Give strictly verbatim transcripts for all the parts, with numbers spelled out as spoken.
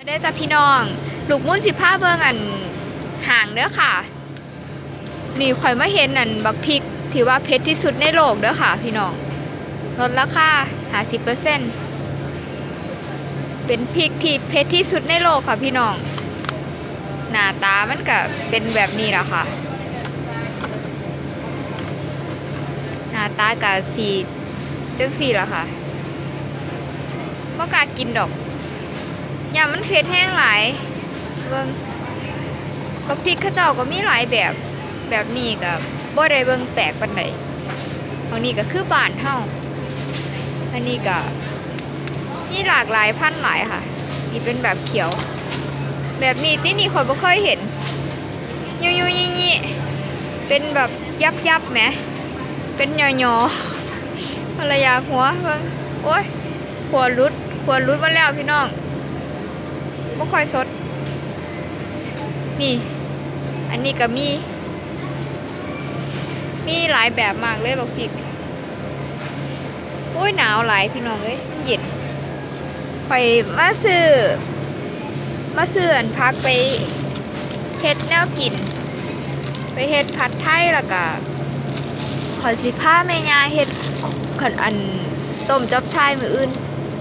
ได้จ้ะพี่น้องลูกมุ่นสิผ้าเบิ่งอันห่างเด้อค่ะนี่ข่อยมาเห็นอันบักพริกที่ว่าเผ็ดที่สุดในโลกเด้อค่ะพี่น้องลดราคา ห้าสิบเปอร์เซ็นต์ เป็นพริกที่เผ็ดที่สุดในโลกค่ะพี่น้องหน้าตามันก็เป็นแบบนี้แหละค่ะหน้าตาก็สีจังสีแหละค่ะบ่กล้ากินดอกยามันเผ็ดแห้งหลายเบิ่งบักพริกข้าเจ้าก็มีหลายแบบแบบนี้ก็บ่ได้เบิ่งแปลกปานใดบางนี้ก็คือบ้านเฮาอันนี้ก็มีหลากหลายพันธุ์หลายค่ะนี่เป็นแบบเขียวแบบนี้ที่นี่ข่อยบ่เคยเห็นยุยยุยยี่เป็นแบบยับยับไหมเป็นหยอหยอภรรยาหัวเบิ่งโอ้ยหัวรุดหัวรุดมาแล้วพี่น้องไม่ค่อยสดนี่อันนี้ก็มีมีหลายแบบมากเลยบักพริกอุ้ยหนาวหลายพี่น้องเอ้ยเย็นไปมาซื้อมาซื้ออันพักไปเฮ็ดแนวกินไปเฮ็ดผัดไทยแล้วก็ขอสิผ้าแม่ยาเฮ็ดขันอันต้มจับชายมืออื่น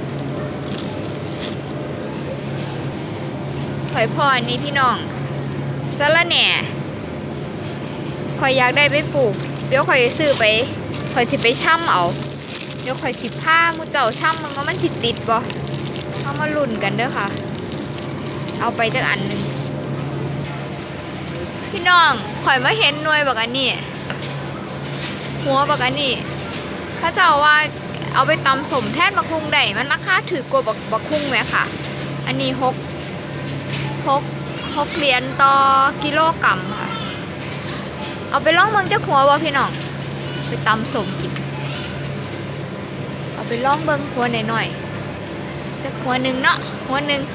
ข่อยพ่อนี่พี่น้องสะระแหน่ข่อยอยากได้ไปปลูกเดี๋ยวข่อยซื้อไปข่อยสิไปช่ำเอาเดี๋ยวข่อยสิผ้ามูเจ้าช่ำมันก็มันติดติดบ่เอามาลุ่นกันเด้อค่ะเอาไปจักอันนึงพี่น้องข่อยมาเห็นหน่วยบักอันนี้หัวบักอันนี้ถ้าเจ้าว่าเอาไปตำสมแทนบักคุ้งได้มันราคาถือกว่าบักบักคุ้งไหมค่ะอันนี้หกหกหกเหรียญต่อกิโลกรัมค่ะเอาไปล่องเมืองเจ้าหัวบ่พี่น้องไปตำสมกินเอาไปล่องเบิ่งหัวหน่อยๆจะหัวหนึ่งเนาะหัวหนึ่ง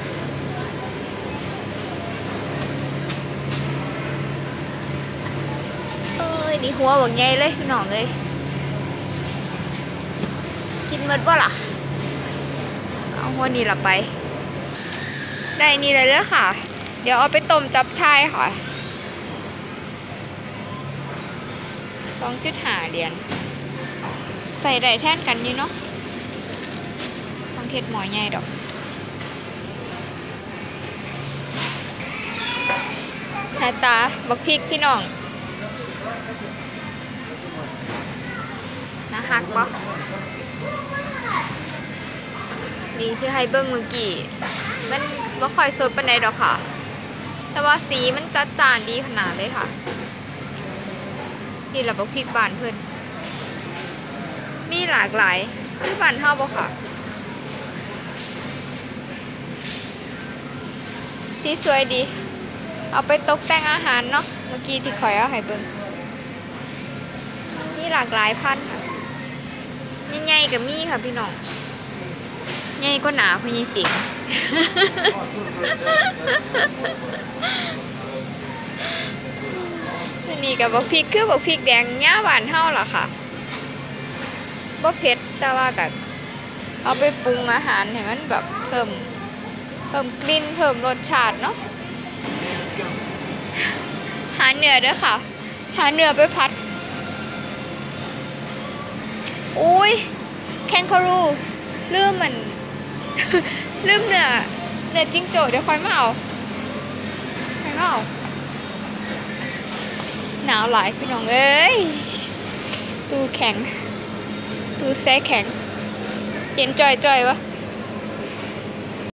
เอ้ยนี่หัวบักใหญ่เลยพี่น้องเลยกินหมดบ่ล่ะเอาหัวนี้ละไปได้นี่เลยเด้อค่ะเดี๋ยวเอาไปต้มจับชายค่ะ สองจุดห้า เหรียญใส่ได้แท่นกันอยู่เนาะต้องเทศหมอใหญ่ดอกหาตาบักพริกพี่น้องนะฮักปะนี่ที่ให้เบิ้งเมื่อกี้มันบ่ค่อยสดปานใดดอกค่ะแต่ว่าสีมันจัดจ้านดีขนาดเลยค่ะนี่แหละบักพริกบ้านเพิ่นมีหลากหลายคือบ้านเฮาบ่ค่ะสีสวยดีเอาไปตกแต่งอาหารเนาะเมื่อกี้ที่ข่อยเอาให้เบิ่งนี่หลากหลายพันธุ์ค่ะใหญ่ๆก็มีค่ะพี่น้องใหญ่ก็หนาพอยี่จริงอันนี้กับบักพริกคือบักพริกแดงหญ้าหวานเท่าล่ะค่ะบ่เผ็ดแต่ว่ากับเอาไปปรุงอาหารให้มันแบบเพิ่มเพิ่มกลิ่นเพิ่มรสชาติเนาะหาเนื้อด้วยค่ะหาเนื้อไปผัดอุ้ยแคนคารูลืมมันลืมเนื้อเนื้อจิ้งโจ้เดี๋ยวค่อยมาเอาค่อยมาเอาหนาวหลายพี่น้องเอ้ยตูแข็งตูแซ่แข็งเย็นจ่อยๆวะ